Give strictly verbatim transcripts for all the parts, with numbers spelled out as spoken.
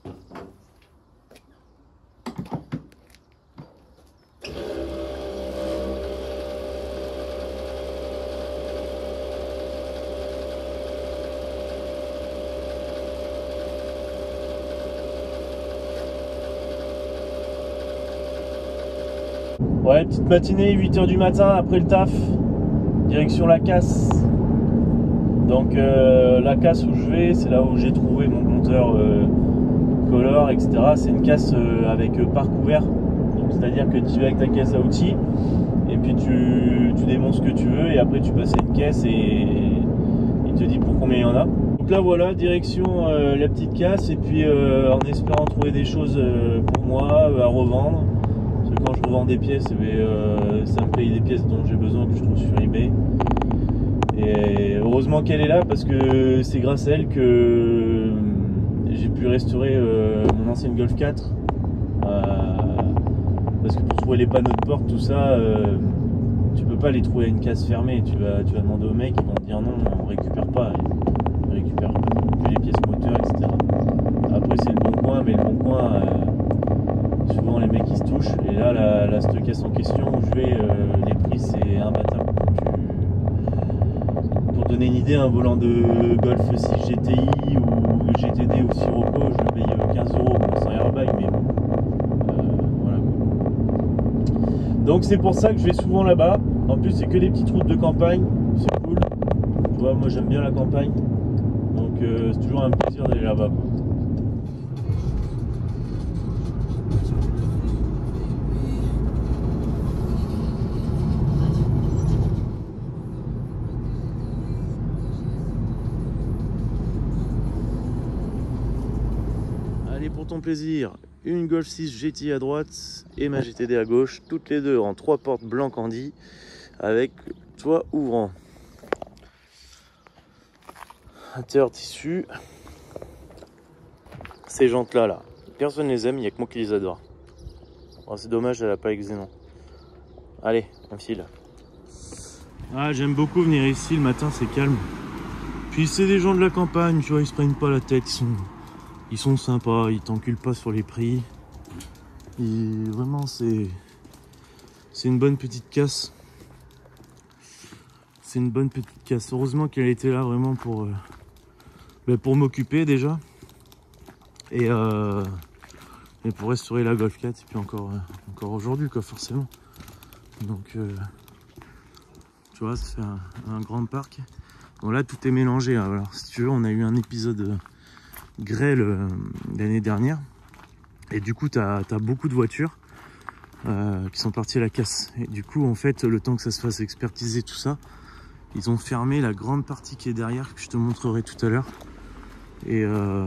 Ouais, petite matinée, huit heures du matin après le taf, direction la casse. Donc euh, la casse où je vais, c'est là où j'ai trouvé mon compteur euh, Color, et cetera. C'est une casse euh, avec euh, parc ouvert. C'est-à-dire que tu vas avec ta caisse à outils et puis tu, tu démontes ce que tu veux et après tu passes une caisse et il te dit pour combien il y en a. Donc là voilà, direction euh, la petite casse et puis euh, en espérant trouver des choses euh, pour moi euh, à revendre. Parce que quand je revends des pièces, eh bien, euh, ça me paye des pièces dont j'ai besoin que je trouve sur eBay. Et heureusement qu'elle est là parce que c'est grâce à elle que j'ai pu restaurer euh, mon ancienne Golf quatre. Euh, parce que pour trouver les panneaux de porte, tout ça, euh, tu peux pas les trouver à une case fermée. Tu vas, tu vas demander aux mecs, ils vont te dire non, on récupère pas. On récupère que les pièces moteurs, et cetera. Après c'est le bon coin, mais le bon coin, euh, souvent les mecs ils se touchent. Et là, la, la stockage en question où je vais, euh, les prix c'est imbattable. Pour donner une idée, un volant de Golf six G T I ou G T D ou Sirocco, je le paye quinze euros sans airbag, mais bon. Euh, voilà. Donc c'est pour ça que je vais souvent là-bas. En plus, c'est que des petites routes de campagne, c'est cool. Tu vois, moi j'aime bien la campagne, donc euh, c'est toujours un plaisir d'aller là-bas. Allez, pour ton plaisir, une Golf six G T I à droite et ma G T D à gauche, toutes les deux en trois portes blanc candy avec toit ouvrant. Intérieur tissu. Ces jantes là, là, personne les aime, il n'y a que moi qui les adore. Bon, c'est dommage, elle n'a pas Xénon. Allez, on file. Ah, j'aime beaucoup venir ici le matin, c'est calme. Puis c'est des gens de la campagne, tu vois, ils se prennent pas la tête, ils sont, ils sont sympas, ils t'enculent pas sur les prix. Et vraiment, c'est, c'est une bonne petite casse. C'est une bonne petite casse. Heureusement qu'elle était là vraiment pour, euh, ben pour m'occuper déjà. Et, euh, et pour restaurer la Golf quatre. Et puis encore, euh, encore aujourd'hui, quoi, forcément. Donc, euh, tu vois, c'est un, un grand parc. Bon, là, tout est mélangé. Hein. Alors, si tu veux, on a eu un épisode euh, grêle euh, l'année dernière. Et du coup, tu as, t'as beaucoup de voitures euh, qui sont parties à la casse. Et du coup, en fait, le temps que ça se fasse expertiser tout ça, ils ont fermé la grande partie qui est derrière, que je te montrerai tout à l'heure. Et, euh,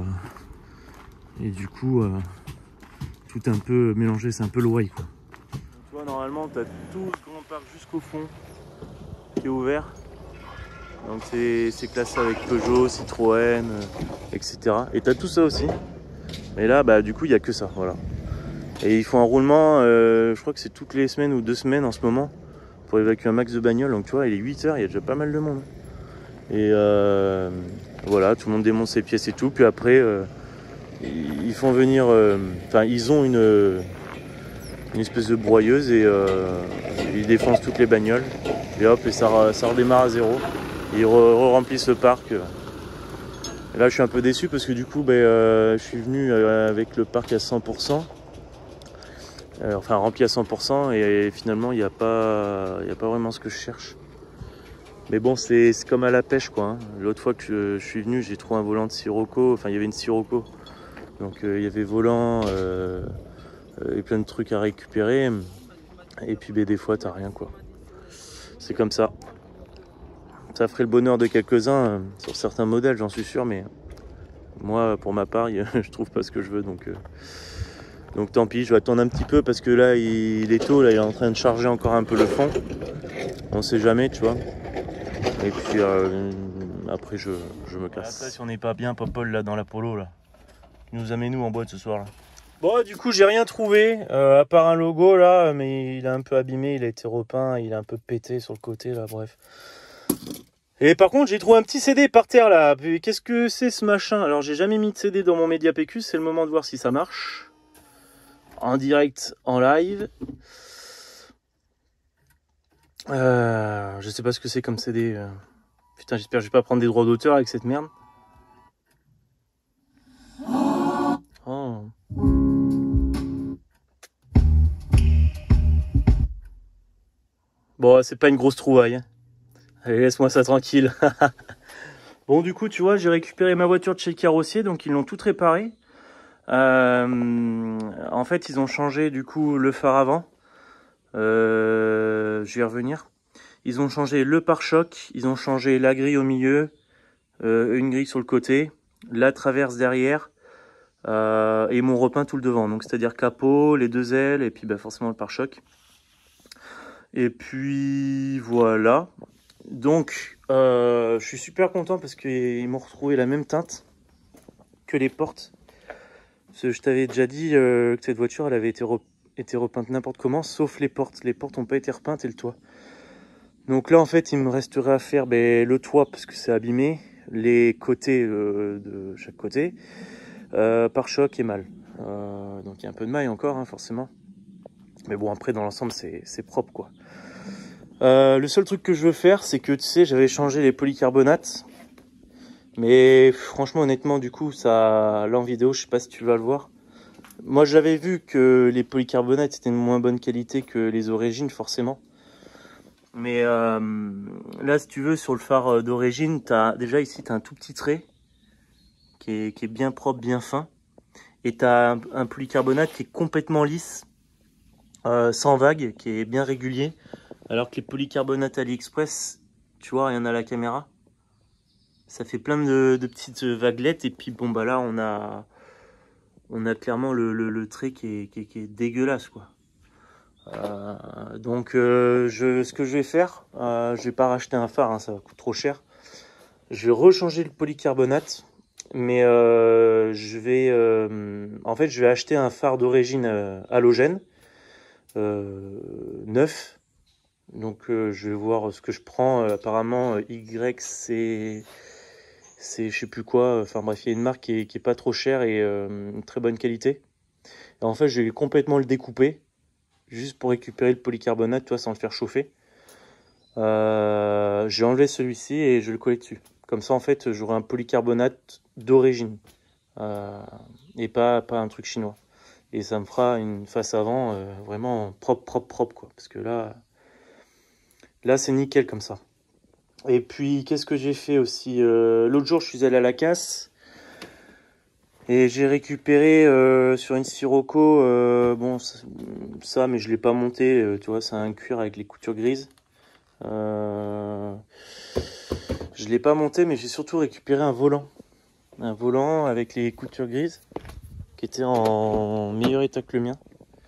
et du coup, euh, tout est un peu mélangé, c'est un peu le why, quoi. Tu vois, normalement, tu as tout le grand parc jusqu'au fond qui est ouvert. Donc c'est classé avec Peugeot, Citroën, euh, et cetera. Et tu as tout ça aussi. Mais là, bah, du coup, il n'y a que ça, voilà. Et ils font un roulement, euh, je crois que c'est toutes les semaines ou deux semaines en ce moment, pour évacuer un max de bagnoles. Donc tu vois, il est huit heures, il y a déjà pas mal de monde. Et euh, voilà, tout le monde démonte ses pièces et tout. Puis après, euh, ils font venir, enfin, euh, ils ont une, une espèce de broyeuse et euh, ils défoncent toutes les bagnoles. Et hop, et ça, ça redémarre à zéro. Ils re-remplissent le parc. Et là, je suis un peu déçu parce que du coup, ben, euh, je suis venu avec le parc à cent pour cent. Euh, enfin, rempli à cent pour cent. Et, et finalement, il n'y a pas, il n'y a pas vraiment ce que je cherche. Mais bon, c'est comme à la pêche, quoi. Hein. L'autre fois que je, je suis venu, j'ai trouvé un volant de Sirocco. Enfin, il y avait une Sirocco. Donc, euh, il y avait volant euh, euh, et plein de trucs à récupérer. Et puis, ben, des fois, t'as rien, quoi. C'est comme ça. Ça ferait le bonheur de quelques-uns euh, sur certains modèles, j'en suis sûr. Mais moi, pour ma part, je trouve pas ce que je veux. Donc, euh, donc tant pis, je vais attendre un petit peu parce que là, il, il est tôt. Là, il est en train de charger encore un peu le fond. On sait jamais, tu vois. Et puis euh, après je, je me casse. Après, si on n'est pas bien Popol là dans la polo là. Il nous amène nous en boîte ce soir là. Bon du coup j'ai rien trouvé euh, à part un logo là, mais il est un peu abîmé, il a été repeint, il est un peu pété sur le côté là, bref. Et par contre, j'ai trouvé un petit C D par terre là. Qu'est-ce que c'est ce machin? Alors, j'ai jamais mis de C D dans mon Média P Q. C'est le moment de voir si ça marche. En direct, en live. Euh, je sais pas ce que c'est comme C D. Putain, j'espère que je vais pas prendre des droits d'auteur avec cette merde. Oh. Bon, c'est pas une grosse trouvaille. Hein. Allez, laisse-moi ça tranquille. Bon, du coup, tu vois, j'ai récupéré ma voiture de chez le carrossier, donc ils l'ont toute réparée. Euh, en fait, ils ont changé, du coup, le phare avant. Euh, je vais y revenir. Ils ont changé le pare-choc, ils ont changé la grille au milieu, euh, une grille sur le côté, la traverse derrière, euh, et ils m'ont repeint tout le devant. Donc, c'est-à-dire capot, les deux ailes, et puis bah, forcément le pare-choc. Et puis, voilà. Donc, euh, je suis super content parce qu'ils m'ont retrouvé la même teinte que les portes. Parce que je t'avais déjà dit euh, que cette voiture, elle avait été, re été repeinte n'importe comment, sauf les portes. Les portes n'ont pas été repeintes et le toit. Donc là, en fait, il me resterait à faire ben, le toit parce que c'est abîmé, les côtés euh, de chaque côté, euh, pare-choc et malle. Euh, donc il y a un peu de maille encore, hein, forcément. Mais bon, après, dans l'ensemble, c'est propre, quoi. Euh, le seul truc que je veux faire, c'est que tu sais, j'avais changé les polycarbonates. Mais franchement, honnêtement, du coup, ça, là en vidéo, je sais pas si tu vas le voir. Moi, j'avais vu que les polycarbonates étaient de moins bonne qualité que les origines, forcément. Mais euh, là, si tu veux, sur le phare d'origine, t'as déjà ici, tu as un tout petit trait qui est, qui est bien propre, bien fin. Et tu as un, un polycarbonate qui est complètement lisse, euh, sans vague, qui est bien régulier. Alors que les polycarbonates AliExpress, tu vois, rien à la caméra. Ça fait plein de, de petites vaguelettes. Et puis, bon, bah là, on a, on a clairement le, le, le trait qui est, qui, est, qui est dégueulasse, quoi. Euh, donc, euh, je, ce que je vais faire, euh, je vais pas racheter un phare, hein, ça va coûter trop cher. Je vais rechanger le polycarbonate. Mais euh, je vais, euh, en fait, je vais acheter un phare d'origine euh, halogène, euh, neuf. Donc euh, je vais voir ce que je prends. Euh, apparemment euh, Y c'est c'est je sais plus quoi. Enfin bref, il y a une marque qui est, qui est pas trop chère et euh, très bonne qualité. Et en fait, je vais complètement le découper juste pour récupérer le polycarbonate, toi, sans le faire chauffer. Euh, j'ai enlevé celui-ci et je vais le coller dessus. Comme ça, en fait, j'aurai un polycarbonate d'origine euh, et pas pas un truc chinois. Et ça me fera une face avant euh, vraiment propre, propre, propre, quoi. Parce que là. Là, c'est nickel comme ça. Et puis, qu'est-ce que j'ai fait aussi euh, l'autre jour, je suis allé à la casse. Et j'ai récupéré euh, sur une Sirocco, euh, bon, ça, ça, mais je ne l'ai pas monté. Euh, tu vois, c'est un cuir avec les coutures grises. Euh, je ne l'ai pas monté, mais j'ai surtout récupéré un volant. Un volant avec les coutures grises, qui était en meilleur état que le mien.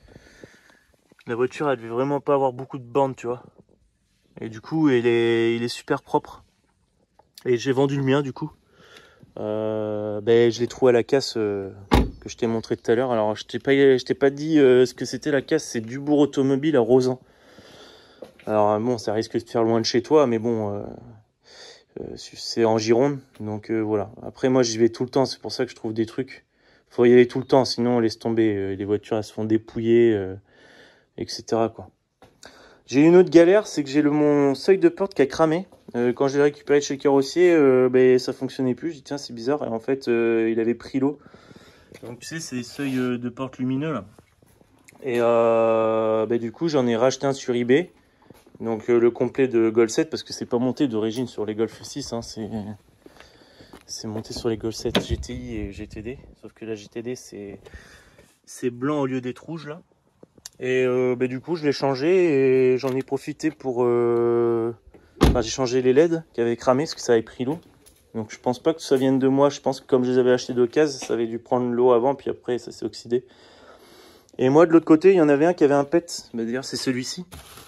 La voiture, elle devait vraiment pas avoir beaucoup de bandes, tu vois. Et du coup, il est, il est super propre. Et j'ai vendu le mien, du coup. Euh, ben, je l'ai trouvé à la casse euh, que je t'ai montré tout à l'heure. Alors, je t'ai pas, je t'ai pas dit euh, ce que c'était la casse. C'est Dubourg Automobile à Rosan. Alors, bon, ça risque de te faire loin de chez toi, mais bon, euh, euh, c'est en Gironde. Donc, euh, voilà. Après, moi, j'y vais tout le temps. C'est pour ça que je trouve des trucs. Faut y aller tout le temps, sinon, on laisse tomber. Euh, les voitures, elles se font dépouiller, euh, et cetera, quoi. J'ai une autre galère, c'est que j'ai le mon seuil de porte qui a cramé. Euh, quand je l'ai récupéré chez le carrossier, euh, ben, ça fonctionnait plus. J'ai dit tiens, c'est bizarre. Et en fait, euh, il avait pris l'eau. Donc tu sais, c'est des seuils de porte lumineux là. Et euh, ben, du coup, j'en ai racheté un sur eBay. Donc euh, le complet de Golf sept, parce que c'est pas monté d'origine sur les Golf six. Hein, c'est c'est monté sur les Golf sept G T I et G T D. Sauf que la G T D, c'est c'est blanc au lieu d'être rouge là. Et euh, bah, du coup, je l'ai changé et j'en ai profité pour... Euh... Enfin, j'ai changé les L E D qui avaient cramé parce que ça avait pris l'eau. Donc je pense pas que ça vienne de moi. Je pense que comme je les avais achetés d'occasion, ça avait dû prendre l'eau avant, puis après ça s'est oxydé. Et moi, de l'autre côté, il y en avait un qui avait un P E T. Bah, d'ailleurs, c'est celui-ci.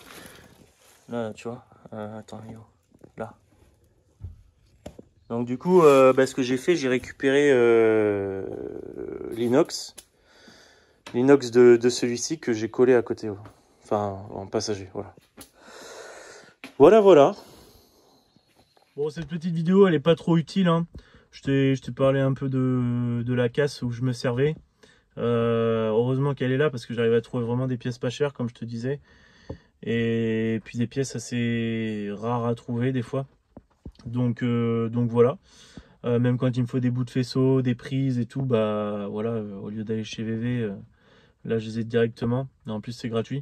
Là, tu vois. Euh, attends, yo. Là. Donc du coup, euh, bah, ce que j'ai fait, j'ai récupéré euh, l'inox. L'inox de, de celui-ci que j'ai collé à côté. Enfin, en passager, voilà. Voilà, voilà. Bon, cette petite vidéo, elle est pas trop utile, hein. Je t'ai parlé un peu de, de la casse où je me servais. Euh, heureusement qu'elle est là parce que j'arrive à trouver vraiment des pièces pas chères, comme je te disais. Et puis des pièces assez rares à trouver des fois. Donc, euh, donc voilà. Euh, même quand il me faut des bouts de faisceau, des prises et tout, bah voilà, euh, au lieu d'aller chez V V, euh, là je les ai directement. Et en plus c'est gratuit.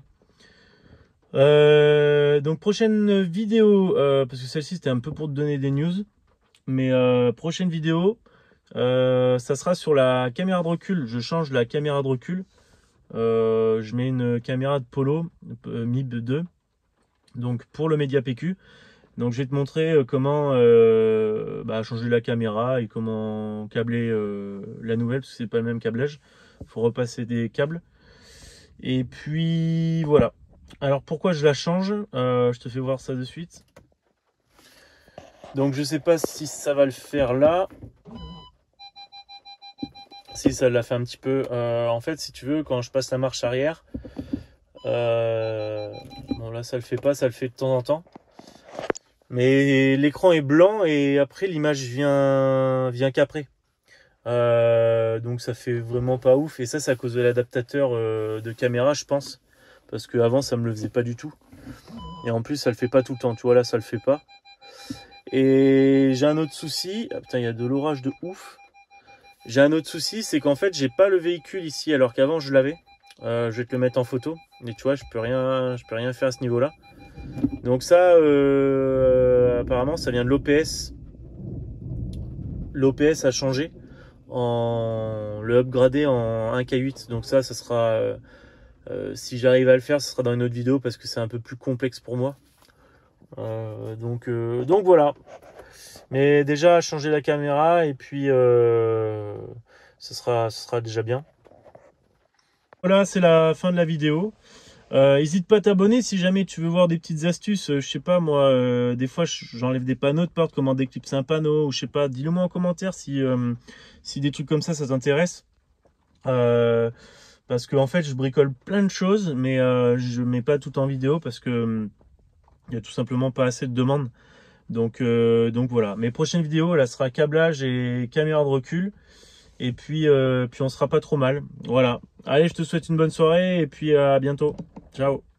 Euh, donc prochaine vidéo, euh, parce que celle-ci c'était un peu pour te donner des news. Mais euh, prochaine vidéo, euh, ça sera sur la caméra de recul. Je change la caméra de recul. Euh, je mets une caméra de Polo euh, M I B deux, donc pour le Media P Q. Donc je vais te montrer euh, comment euh, bah, changer la caméra et comment câbler euh, la nouvelle, parce que c'est pas le même câblage. Il faut repasser des câbles. Et puis voilà. Alors pourquoi je la change, euh, je te fais voir ça de suite. Donc je sais pas si ça va le faire là. Si, ça l'a fait un petit peu. Euh, en fait, si tu veux, quand je passe la marche arrière, euh, bon là ça le fait pas, ça le fait de temps en temps. Mais l'écran est blanc et après l'image vient vient qu'après. Euh, donc ça fait vraiment pas ouf. Et ça, c'est à cause de l'adaptateur euh, de caméra, je pense. Parce que avant ça me le faisait pas du tout. Et en plus, ça le fait pas tout le temps. Tu vois là, ça le fait pas. Et j'ai un autre souci. Ah, putain, il y a de l'orage de ouf. J'ai un autre souci, c'est qu'en fait, j'ai pas le véhicule ici, alors qu'avant je l'avais. Euh, je vais te le mettre en photo. Et tu vois, je peux rien, je peux rien faire à ce niveau-là. Donc ça, euh, apparemment, ça vient de l'O P S. L'O P S a changé, en le upgradé en un K huit. Donc ça, ça sera, euh, euh, si j'arrive à le faire, ce sera dans une autre vidéo parce que c'est un peu plus complexe pour moi. Euh, donc, euh, donc voilà. Mais déjà, changer la caméra et puis euh, ce sera, ce sera déjà bien. Voilà, c'est la fin de la vidéo. Euh, n'hésite pas à t'abonner si jamais tu veux voir des petites astuces. Euh, je sais pas moi, euh, des fois j'enlève des panneaux de porte, comment déclipser un panneau, ou je sais pas. Dis-le moi en commentaire si, euh, si des trucs comme ça, ça t'intéresse. Euh, parce que en fait, je bricole plein de choses, mais euh, je mets pas tout en vidéo parce que il euh, y a tout simplement pas assez de demandes. Donc, euh, donc voilà. Mes prochaines vidéos, là, sera câblage et caméra de recul. Et puis, euh, puis on sera pas trop mal. Voilà. Allez, je te souhaite une bonne soirée et puis à bientôt. Ciao.